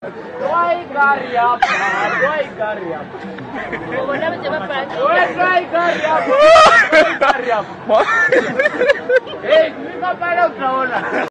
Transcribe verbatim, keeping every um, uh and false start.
Doi gari apa? Doi gari apa? Unaona mjomba Doi gari apa? Doi gari apa? Eh, mimi kama leo tunaona.